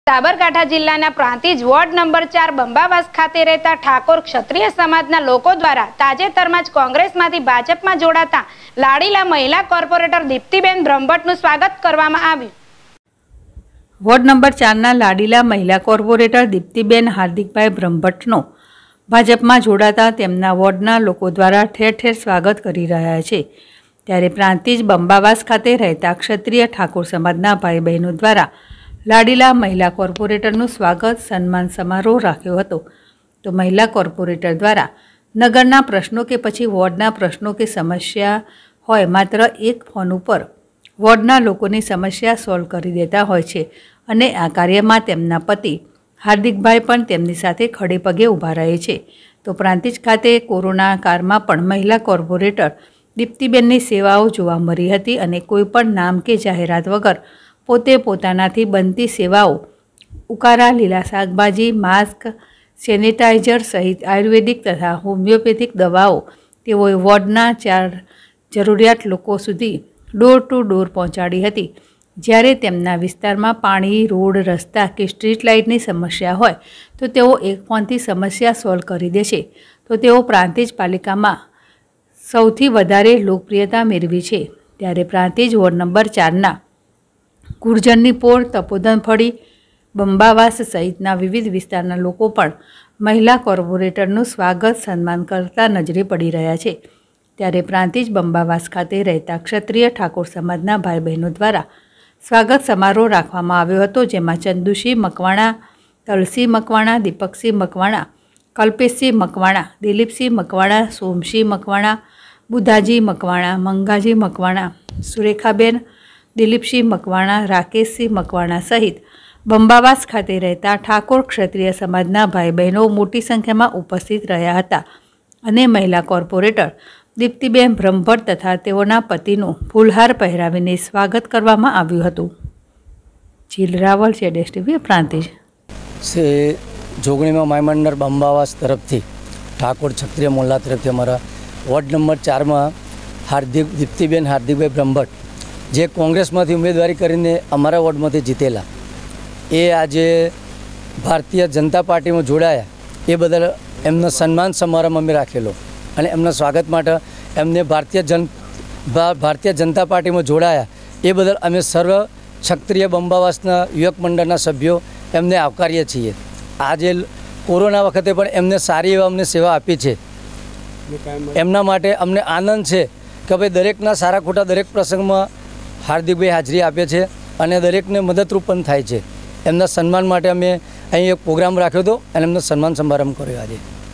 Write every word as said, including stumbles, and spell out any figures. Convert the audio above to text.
સાબરકાંઠા જિલ્લાના Prantij ward number ચાર બંબાવાસ ખાતે રહેતા ઠાકોર ક્ષત્રિય સમાજના લોકો દ્વારા તાજેતરમાં જ કોંગ્રેસમાંથી ભાજપમાં જોડાતા લાડીલા મહિલા કોર્પોરેટર દીપ્તિબેન બ્રહ્મભટ્ટનું સ્વાગત કરવામાં આવ્યું। વોર્ડ નંબર ચારના લાડીલા મહિલા કોર્પોરેટર દીપ્તિબેન હાર્દિકભાઈ બ્રહ્મભટ્ટનો ભાજપમાં જોડાતા તેમના વોર્ડના લોકો દ્વારા ઠેર ઠેર સ્વાગત કરી રહ્યા છે। ત્યારે પ્રાંતિજ બંબાવાસ ખાતે રહેતા ક્ષત્રિય ઠાકોર સમાજના ભાઈ બહેનો દ્વારા લાડીલા મહિલા કોર્પોરેટરનું સ્વાગત સન્માન સમારોહ રાખ્યો હતો। તો મહિલા કોર્પોરેટર દ્વારા નગરના પ્રશ્નો કે પછી વોર્ડના પ્રશ્નો કે સમસ્યા હોય માત્ર એક ફોન ઉપર વોર્ડના લોકોની સમસ્યા સોલ્વ કરી દેતા હોય છે અને આ કાર્યમાં તેમના પતિ હાર્દિકભાઈ પણ તેમની સાથે ખડે પગે ઊભા રહે છે। તો પ્રાંતિજ ખાતે કોરોના કાળમાં પણ મહિલા કોર્પોરેટર દીપ્તિબેનની સેવાઓ જોવા મળી હતી અને કોઈપણ નામ કે જાહેરાત વગર પોતે પોતાનાથી બનતી સેવાઓ ઉકારા, લીલા શાકભાજી, માસ્ક, સેનિટાઈઝર સહિત આયુર્વેદિક તથા હોમિયોપેથિક દવાઓ તેઓએ વોર્ડના ચાર જરૂરિયાત લોકો સુધી ડોર ટુ ડોર પહોંચાડી હતી। જ્યારે તેમના વિસ્તારમાં પાણી, રોડ, રસ્તા કે સ્ટ્રીટ લાઇટની સમસ્યા હોય તો તેઓ એક ફોનથી સમસ્યા સોલ્વ કરી દે છે। તો તેઓ પ્રાંતિજ પાલિકામાં સૌથી વધારે લોકપ્રિયતા મેળવી છે। ત્યારે પ્રાંતિજ વોર્ડ નંબર ચારના ગુર્જરની પોળ, તપોધન ફળી, બંબાવાસ સહિતના વિવિધ વિસ્તારના લોકો પણ મહિલા કોર્પોરેટરનું સ્વાગત સન્માન કરતા નજરે પડી રહ્યા છે। ત્યારે પ્રાંતિજ બંબાવાસ ખાતે રહેતા ક્ષત્રિય ઠાકોર સમાજના ભાઈ બહેનો દ્વારા સ્વાગત સમારોહ રાખવામાં આવ્યો હતો, જેમાં ચંદુસિંહ મકવાણા, તલસિંહ મકવાણા, દીપકસિંહ મકવાણા, કલ્પેશસિંહ મકવાણા, દિલીપસિંહ મકવાણા, સોમસિંહ મકવાણા, બુધાજી મકવાણા, મંગાજી મકવાણા, સુરેખાબેન, દિલીપસિંહ મકવાણા, રાકેશસિંહ મકવાણા સહિત બંબાવાસ ખાતે રહેતા ઠાકોર ક્ષત્રિય સમાજના ભાઈ બહેનો મોટી સંખ્યામાં ઉપસ્થિત રહ્યા હતા અને મહિલા કોર્પોરેટર દીપ્તિબેન બ્રહ્મભટ્ટ તથા તેઓના પતિનું ફૂલહાર પહેરાવીને સ્વાગત કરવામાં આવ્યું હતું। જીલ રાવલ, જેડેશ ટીવી, પ્રાંતિજ। શ્રી જોગણીમાં માયમંડળ બંબાવાસ તરફથી ઠાકોર ક્ષત્રિય મોહલ્લા તરફથી અમારા વોર્ડ નંબર ચારમાં હાર્દિક દીપ્તિબેન હાર્દિકભાઈ બ્રહ્મભટ્ટ જે કોંગ્રેસમાંથી ઉમેદવારી કરીને અમારા વોર્ડમાંથી જીતેલા, એ આજે ભારતીય જનતા પાર્ટીમાં જોડાયા એ બદલ એમનો સન્માન સમારંભ અમે રાખેલો અને એમના સ્વાગત માટે એમને ભારતીય જન ભારતીય જનતા પાર્ટીમાં જોડાયા એ બદલ અમે સર્વ ક્ષત્રિય બંબાવાસના યુવક મંડળના સભ્યો એમને આવકારીએ છીએ। આજે કોરોના વખતે પણ એમને સારી એવા અમને સેવા આપી છે। એમના માટે અમને આનંદ છે કે ભાઈ દરેકના સારા ખોટા દરેક પ્રસંગમાં હાર્દિકભાઈ હાજરી આપે છે અને દરેકને મદદરૂપ પણ થાય છે। એમના સન્માન માટે અમે અહીં એક પ્રોગ્રામ રાખ્યો હતો અને એમનો સન્માન સમારંભ કર્યો આજે।